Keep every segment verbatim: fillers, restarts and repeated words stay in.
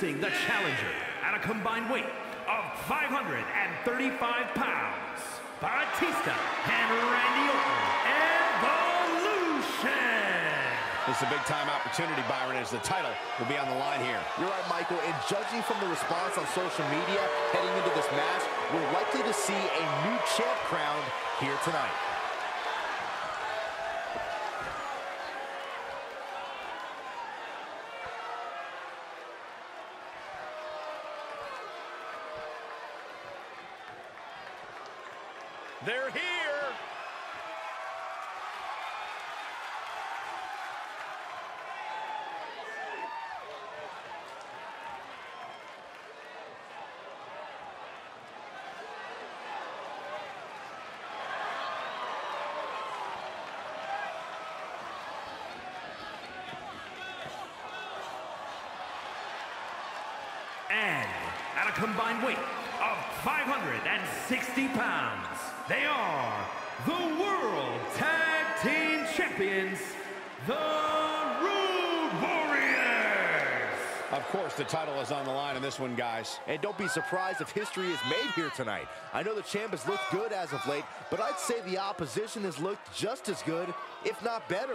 Introducing the challenger at a combined weight of five hundred thirty-five pounds, Batista and Randy Orton, Evolution. This is a big-time opportunity, Byron, as the title will be on the line here. You're right, Michael, and judging from the response on social media heading into this match, we're likely to see a new champ crowned here tonight. They're here. And at a combined weight of five hundred sixty pounds, they are the World Tag Team Champions, the Road Warriors. Of course, the title is on the line in this one, guys. And don't be surprised if history is made here tonight. I know the champ has looked good as of late, but I'd say the opposition has looked just as good, if not better.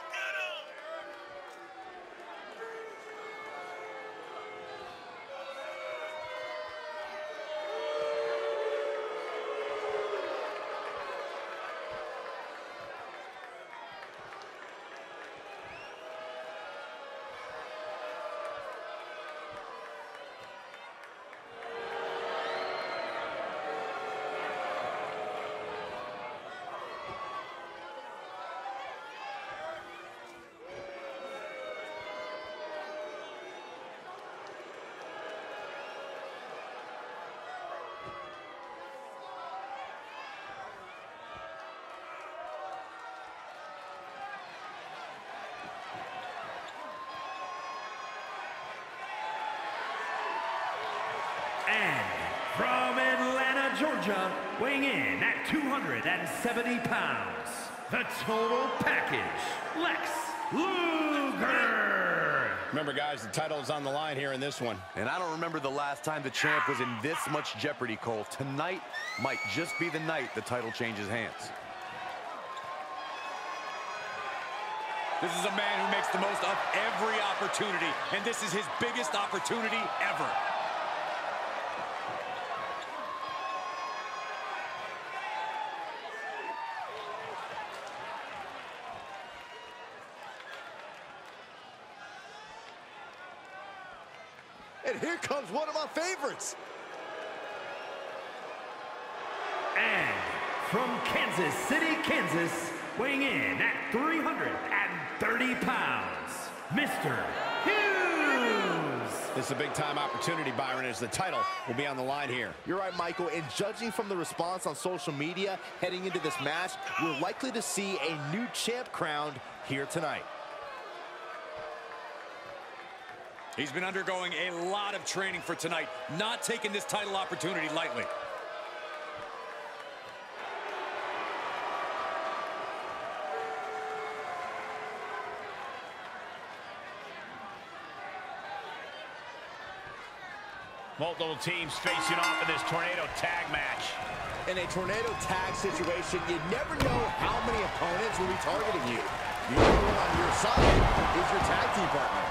And from Atlanta, Georgia, weighing in at two hundred seventy pounds, the total package, Lex Luger. Remember, guys, the title is on the line here in this one. And I don't remember the last time the champ was in this much jeopardy, Cole. Tonight might just be the night the title changes hands. This is a man who makes the most of every opportunity, and this is his biggest opportunity ever. And here comes one of my favorites. And from Kansas City, Kansas, weighing in at three hundred thirty pounds, Mister Hughes. This is a big-time opportunity, Byron, as the title will be on the line here. You're right, Michael, and judging from the response on social media heading into this match, we're likely to see a new champ crowned here tonight. He's been undergoing a lot of training for tonight, not taking this title opportunity lightly. Multiple teams facing off in this tornado tag match. In a tornado tag situation, you never know how many opponents will be targeting you. The only one on your side is your tag team partner.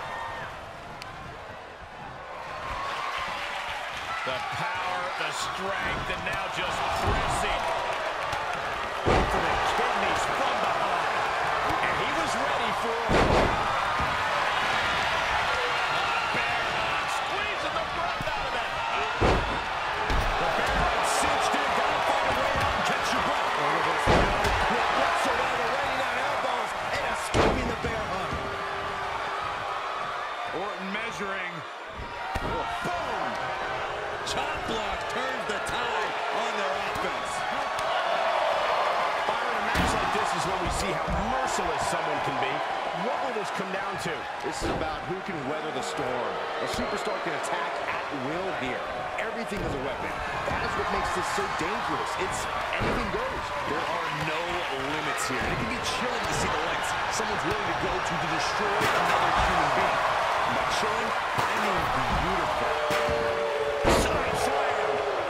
The power, the strength, and now just pressing. To the kidneys from behind. And he was ready for it. Bear hug, squeezing the breath out of it. The bear hug cinched in. Gotta find a way out and catch your breath. Oh, there's no quick whatsoever, raining down elbows and escaping the bear hug. Orton measuring. Boom! Chop block turns the tide on their offense. Byron, a match like this is when we see how merciless someone can be. What will this come down to? This is about who can weather the storm. A superstar can attack at will here. Everything is a weapon. That is what makes this so dangerous. It's anything goes. There are no limits here. And it can be chilling to see the lengths someone's willing to go to to destroy another human being. Maturing, I mean beautiful. Side slam.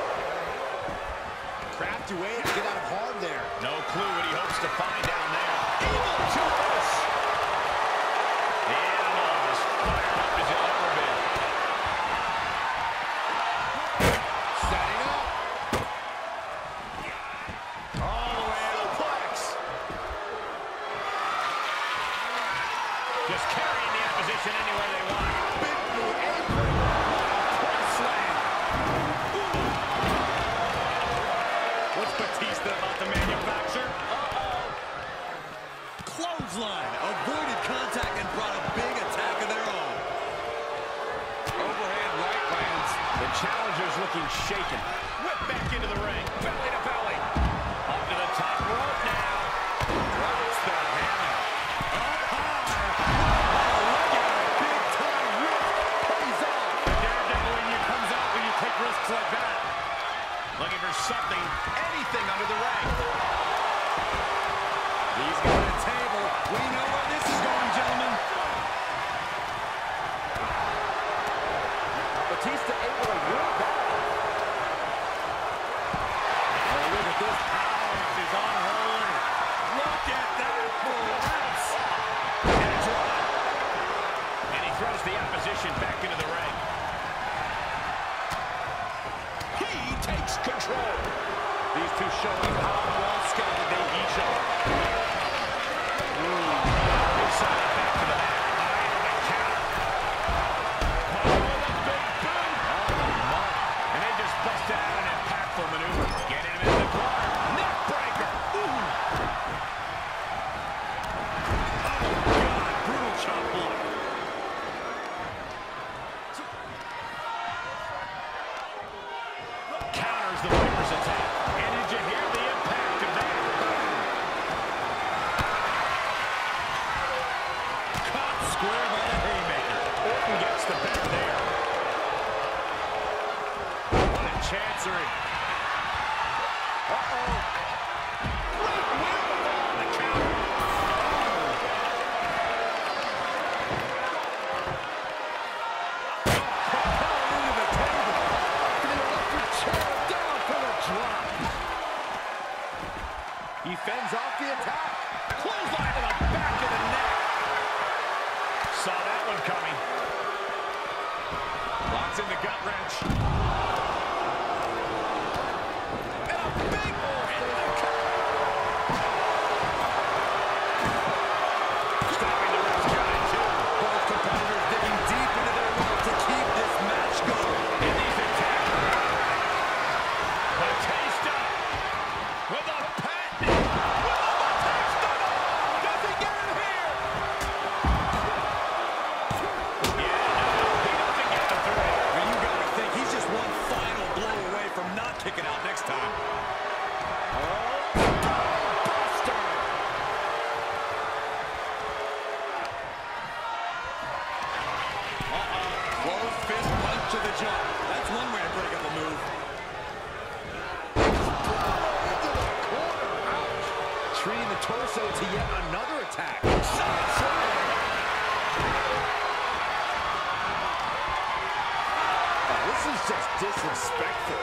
Crafty way to get out of harm there. No clue what he hopes to find down there. Able to this. The animal is fired up as he'll ever be. Setting up. All the way to the plex. Just carrying the opposition anywhere they want. Big blue apron. Press slam. What's Batista about to manufacture? Uh-oh. Clothesline. Avoided contact and brought a big attack of their own. Overhand right lands. The challenger's looking shaken. Whip back into the ring. Belly to belly. Up to the top rope now. Drops the hammer. Up high. Oh, look at it. Big time risk. Pays off. The daredevil in you comes out when you take risks like that. Looking for something, anything under the ring. He's got a table. We know where this is going, gentlemen. Batista able to whip back. Oh, look at this power. Is unholy. Look at that collapse. And it's one. And he throws the opposition back into the ring. He takes control. These two showing how well scouted they each are. Big side back to the mat. Eye on the count. Oh, the big boom. Oh, my. And they just busted out an impactful maneuver. Getting him in the corner. Neck breaker. Ooh. Oh, God. Brutal chop block. Counters the Viper's attack. And did you hear the impact of that? Caught square by the haymaker. Orton gets the better there. What a chancery. Uh-oh. Great windfall on the counter. Propelled into the table. The electric chair down for the drop. He fends off the attack. Clothesline to the back of the neck. Saw that one coming. Locks in the gut wrench. And a big hit in the cover. Stopping the ref's count at two. Both competitors digging deep into their work to keep this match going. And these attackers. Batista with a patent. With a Batista. Does he get it here? Yeah, no, he doesn't get the three. And you gotta think he's just one final blow away from not kicking out next time. Closed fist punch to the jaw. That's one way to break up a move. Into the corner. Ouch. Treating the torso to yet another attack. Side slam. Oh, this is just disrespectful.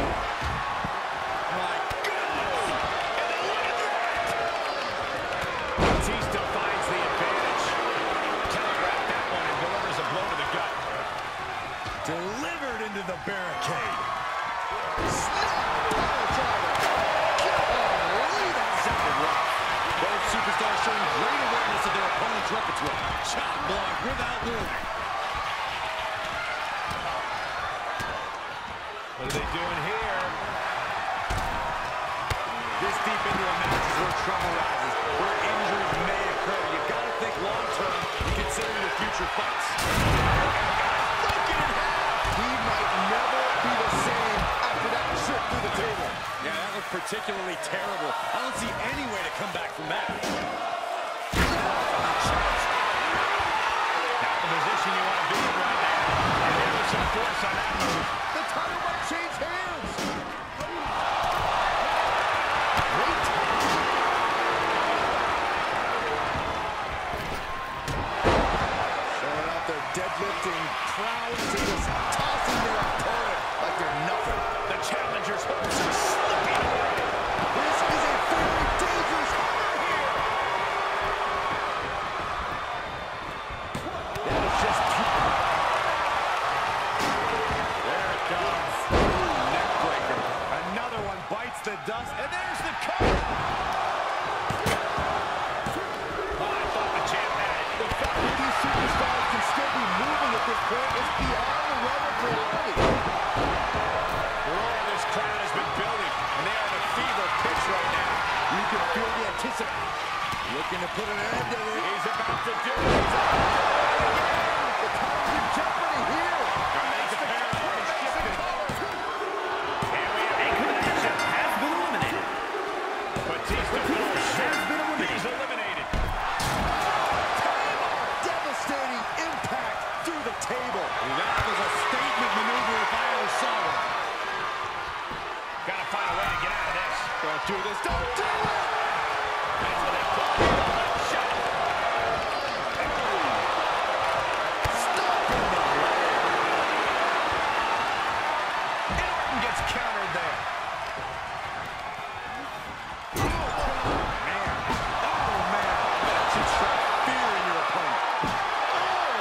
My goodness! And then look at that! Batista finds the advantage. Telegraphed that one and delivers a blow to the gut. Delivered into the barricade. Both superstars showing great awareness of their opponent's repertoire. Chop block without warning. What are they doing here? This deep into a match is where trouble rises, where injuries may occur. You've got to think long-term and consider your future fights. Broken in half. He might never be the same after that trip through the table. Yeah, that looked particularly terrible. I don't see any way to come back from that. Not the position you want to be in right now. And there was some force on that move. The title might change hands. Showing off their deadlift anticipate. Looking to put an end to it. He's about to do it. He's about to do it again. The title's in jeopardy here. Makes the paradigm shift. And we have Batista has been eliminated. Batista has been eliminated. He's eliminated. Devastating impact through the table. That was a statement maneuver if I ever saw one. Gotta find a way to get out of this. Don't do this. Don't do it. That's what they call it. Shot. Stop him. And Orton gets countered there. Man. Oh, man. That should strike fear in your opponent. Oh.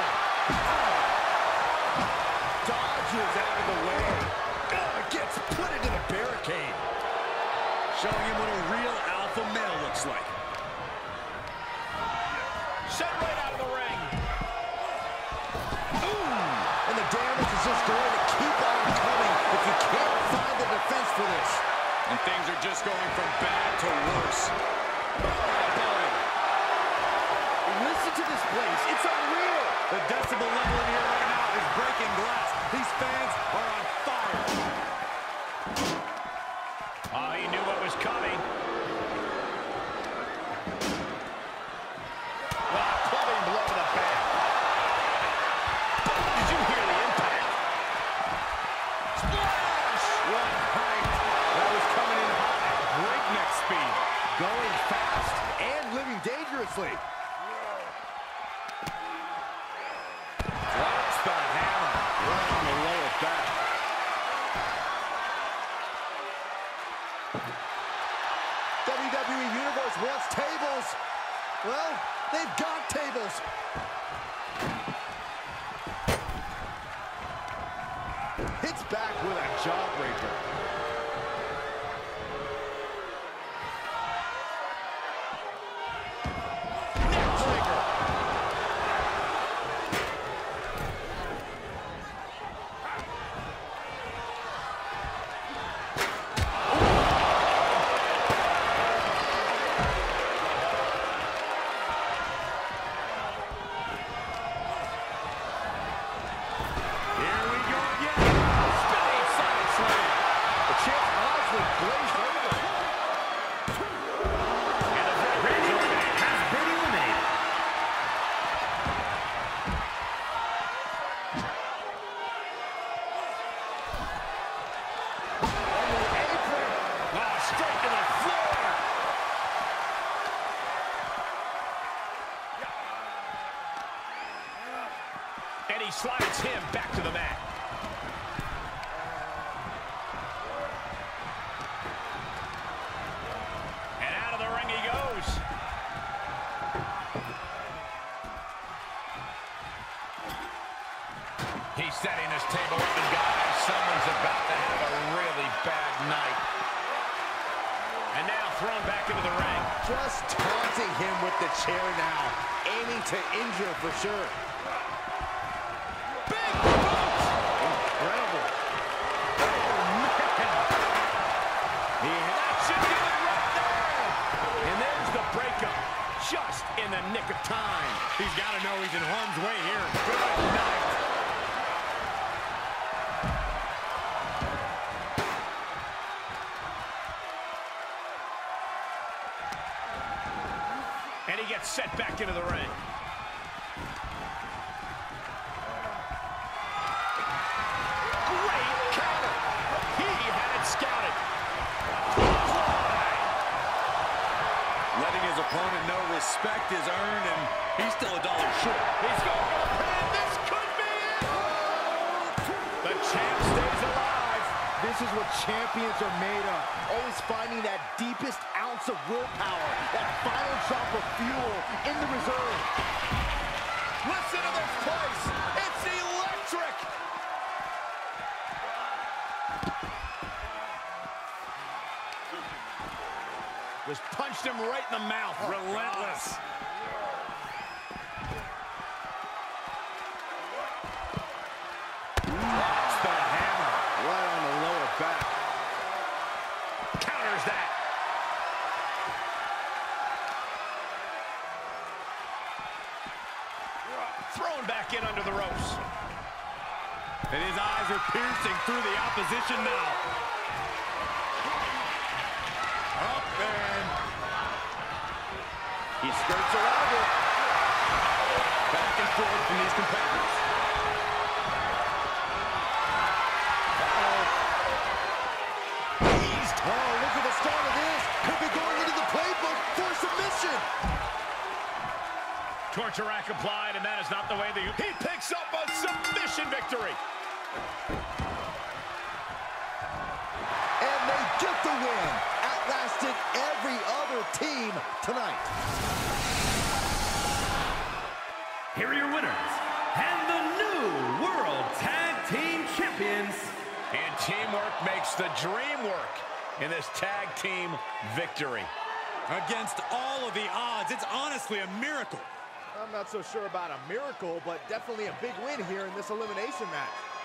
Dodges out of the way. Oh, gets put into the barricade. Showing him what a real alpha male looks like. Sent right out of the ring. Ooh. And the damage is just going to keep on coming if you can't find the defense for this. And things are just going from bad to worse. Listen to this place. It's unreal. The decibel level in here right now is breaking glass. These fans are on fire. Oh, he knew what was coming. Wow, clubbing blow to the back. Did you hear the impact? Splash! What height. That was coming in high. Breakneck speed. Going fast and living dangerously. Drops the hammer. Right on the lower back. W W E Universe wants tables. Well, they've got tables. Hits back with a jawbreaker. Neckbreaker. Here we go again. Spinning side slam. The champ honestly blazed over. And the Randy Orton Has been eliminated. On the apron. oh, straight to the floor. And he slides him back to the mat. And out of the ring he goes. He's setting his table up, and guys, someone's about to have a really bad night. And now thrown back into the ring. Just taunting him with the chair now. Aiming to injure for sure. Big boot! Incredible. He that should do it right there. And there's the breakup, just in the nick of time. He's got to know he's in harm's way here. Good night. And he gets set back into the ring. Great counter. He had it scouted. Clothesline. Letting his opponent know respect is earned, and he's still a dollar short. He's going for the pin. This could be it. The champ stays alive. This is what champions are made of. Always finding that deepest ounce of willpower, that final drop of fuel in the reserve. Listen to this place. It's electric. Just punched him right in the mouth. Relentless. Drops the hammer right on the lower back. Counters that. thrown back in under the ropes. And his eyes are piercing through the opposition now. Up and he skirts around it. Back and forth from these competitors. Uh-oh. He's, oh, look at the start of this. Could be going into the playbook for submission. Torture rack applied, and that is not the way that you... He picks up a submission victory. And they get the win. Outlasted every other team tonight. Here are your winners, and the new World Tag Team Champions. And teamwork makes the dream work in this tag team victory. Against all of the odds, it's honestly a miracle. I'm not so sure about a miracle, but definitely a big win here in this elimination match.